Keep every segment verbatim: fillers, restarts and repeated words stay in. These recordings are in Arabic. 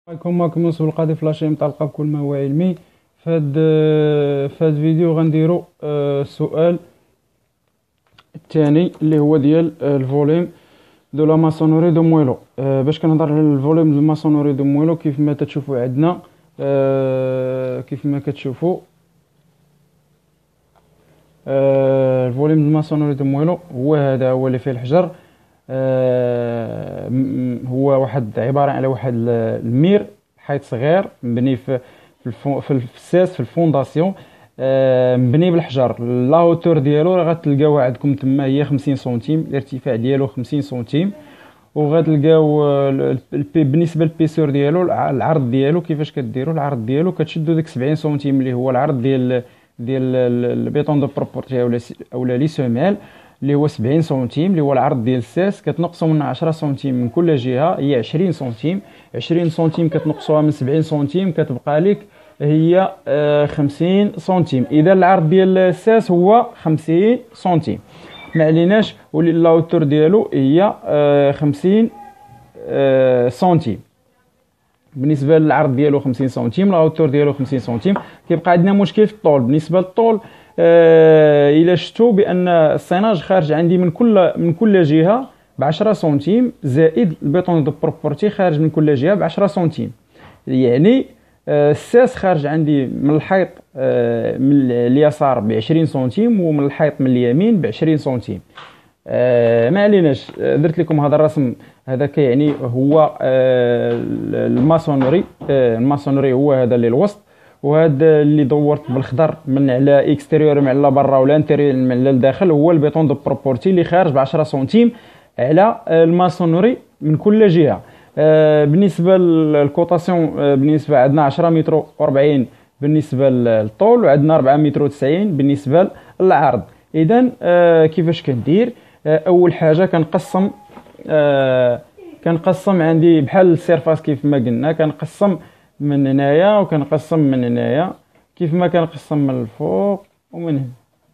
معكم معكم يوسف القاضي فلاشي متعلقة بكل ما هو علمي. فهاد فهاد الفيديو غنديرو آه، السؤال الثاني اللي هو ديال آه، الفوليم دو لا ماسونوري دو مويلو. آه، باش كنهضر على الفوليم دو ماسونوري دو مويلو كيف ما تتشوفوا عندنا آه، كيف ما كتشوفوا آه، الفوليم دو ماسونوري دو مويلو هو هذا، هو اللي فيه الحجر. آه، م- هو واحد عبارة على واحد ال- المير، حيط صغير مبني في في الفو- في الساس في الفونداسيون. آه، مبني بالحجر. لا هوتور ديالو راه غتلقاوها عندكم تما هي خمسين سنتيم، الارتفاع ديالو خمسين سنتيم. وغتلقاو آه، ال- البي بالنسبه للبيسور ديالو، الع- العرض ديالو كيفاش كديروا العرض ديالو، كتشدوا ديك سبعين سنتيم اللي هو العرض ديال ديال ال- البيطون دو بروبورتي اولا س- اولا لي سوميل، اللي هو سبعين سنتيم اللي هو العرض ديال الساس. كتنقصوا من عشرة سنتيم من كل جهه هي عشرين سنتيم. عشرين سنتيم كتنقصوها من سبعين سنتيم كتبقى لك هي آه، خمسين سنتيم. اذا العرض ديال الساس هو خمسين سنتيم، ما عليناش، ولي لاوتور ديالو هي آه، خمسين آه، سنتيم. بالنسبه للعرض ديالو خمسين سنتيم، لاوتور ديالو خمسين سنتيم. كيبقى عندنا مشكل في الطول. بالنسبه للطول آه الا شفتوا بان الصيناج خارج عندي من كل من كل جهه ب عشرة سنتيم، زائد البيطون دو بروبورتي خارج من كل جهه ب عشرة سنتيم. يعني آه الساس خارج عندي من الحيط آه من اليسار ب عشرين سنتيم، ومن الحيط من اليمين ب عشرين سنتيم. آه ما عليناش، آه، درت لكم هذا الرسم. هذا كيعني هو آه الماسونري. آه الماسونري هو هذا اللي الوسط، وهذا اللي دورت بالخضر من على اكستيريور من على برا ولا انتيريور من على الداخل هو البيطون دو بروبورتي اللي خارج ب عشرة سنتيم على آه، الماسونري من كل جهه. آه بالنسبه للكوتاسيون، آه بالنسبه عندنا عشرة متر و40 بالنسبه للطول، وعندنا أربعة متر وتسعين بالنسبه للعرض. اذا آه كيفاش كندير؟ آه اول حاجه كنقسم آه كنقسم عندي بحال السيرفاس كيف ما قلنا، كنقسم من هنايا وكنقسم من هنايا كيف ما كنقسم من الفوق ومن هنا.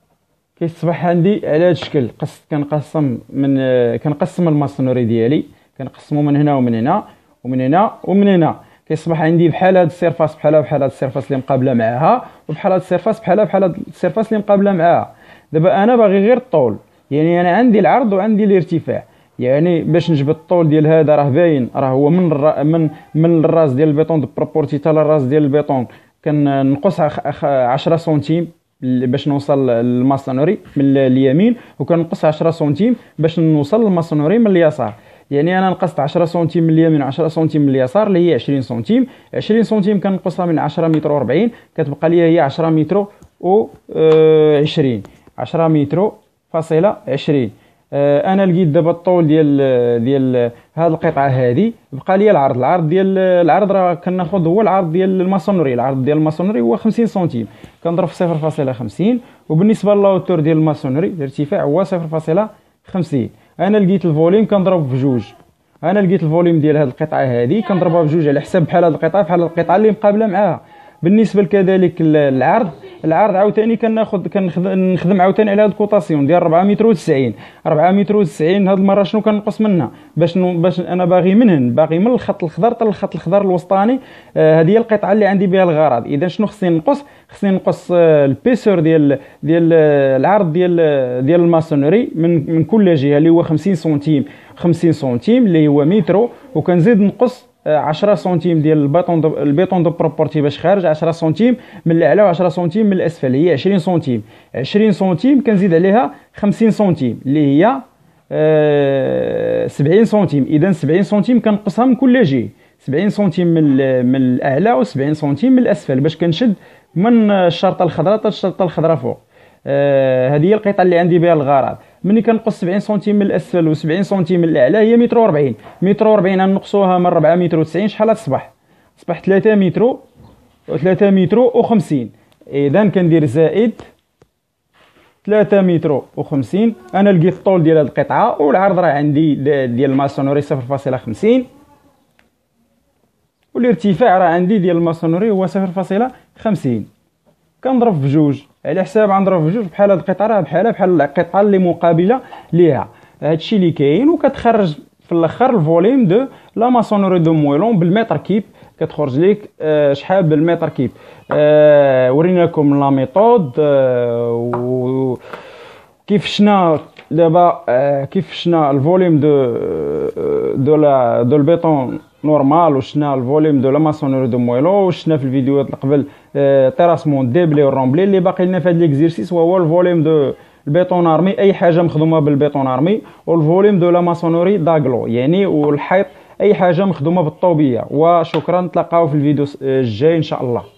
كيصبح عندي على هذا الشكل. قص كنقسم من آه، كنقسم الماسونري ديالي، كنقسمو من هنا ومن هنا ومن هنا ومن هنا. كيصبح عندي بحال هاد السيرفاس بحال بحال هاد السيرفاس اللي مقابله معاها، وبحال هاد السيرفاس بحال بحال هاد السيرفاس اللي مقابله معاها. دابا انا باغي غير الطول، يعني انا عندي العرض وعندي الارتفاع. يعني باش نجبد الطول ديال هذا راه باين، راه هو من الر... من من الراس ديال البيطون دو بروبورتي حتى للراس ديال البيطون كنقص عشرة سنتيم باش نوصل للماسونري من اليمين، وكنقص عشرة سنتيم باش نوصل للماسونري من اليسار. يعني انا نقصت عشرة سنتيم من اليمين وعشرة سنتيم من اليسار اللي هي عشرين سنتيم. عشرين سنتيم كنقصها من عشرة متر و40، كتبقى لي هي عشرة متر و عشرين، عشرة متر فاصلة عشرين. آه، انا لقيت دابا الطول ديال ديال هذه القطعه هذه. بقى لي العرض. العرض ديال العرض راه كناخذ هو العرض ديال الماسونري. العرض ديال الماسونري هو خمسين سنتيم، كنضرب في صفر فاصلة خمسين. وبالنسبه للاوتور ديال الماسونري الارتفاع هو صفر فاصلة خمسين. انا لقيت الفوليم كنضرب في جوج. انا لقيت الفوليم ديال هذه القطعه هذه كنضربها بجوج على حساب بحال هذه القطعه بحال القطعه اللي مقابله معاها. بالنسبه كذلك العرض، العرض عاوتاني كناخذ كنخدم عاوتاني على هاد الكوطاسيون ديال أربعة متر وتسعين. أربعة متر وتسعين هاد المره شنو كنقص منها باش نو باش انا باغي منهن باغي من الخط الخضر حتى الخط الخضر الوسطاني. آه هذه هي القطعه اللي عندي بها الغرض. اذا شنو خصني نقص؟ خصني نقص آه البيسور ديال ديال آه العرض ديال آه ديال الماسونري من من كل جهه اللي هو خمسين سنتيم. خمسين سنتيم اللي هو متر، وكنزيد نقص عشرة سنتيم ديال البيطون دو البيطون دو بروبورتي باش خارج، عشرة سنتيم من الاعلى وعشرة سنتيم من الاسفل، هي عشرين سنتيم. عشرين سنتيم كنزيد عليها خمسين سنتيم اللي هي آه سبعين سنتيم. اذا سبعين سنتيم كنقصها من كل جهه، سبعين سنتيم من من الاعلى و70 سنتيم من الاسفل باش كنشد من الشرطه الخضراء حتى الشرطه الخضراء فوق. آه هذه هي القطعه اللي عندي بها الغرض. ملي كنقص سبعين سنتيم من الاسفل و70 سنتيم من الاعلى هي متر و40. متر و40 نقصوها من أربعة متر وتسعين شحال تصبح؟ تصبح ثلاثة متر ثلاثة متر وخمسين. اذا كندير زائد ثلاثة متر وخمسين. انا لقيت الطول ديال هذه القطعه، والعرض راه عندي ديال الماسونري صفر فاصلة خمسين، والارتفاع راه عندي ديال الماسونري هو صفر فاصلة خمسين. كنضرب في جوج على حساب غنضرب في جوج بحال هاد القطعه راه بحالها بحال القطعه اللي مقابله ليها. هادشي اللي كاين، وكتخرج في الاخر الفوليم دو لا ماسونوري دو مويلون بالمتر كيب كتخرج ليك آه، شحال بالمتر كيب. آه، وريناكم لا ميثود آه، كيف شنا دابا آه، كيف شنا الفوليوم دو دو لا دو البيطون نورمال، وشنا الفوليوم دو لا ماسونوري دو مويلو، وشنا في الفيديوهات اللي قبل آه، تيراسمون ديبلي والرومبلي. اللي باقي لنا في هذا ليكزيرسيس وهو الفوليوم دو البيطون ارمي، اي حاجه مخدومه بالبيطون ارمي، والفوليوم دو لا ماسونوري داغلو يعني والحيط، اي حاجه مخدومه بالطوبيه. وشكرا، نتلاقاو في الفيديو الجاي ان شاء الله.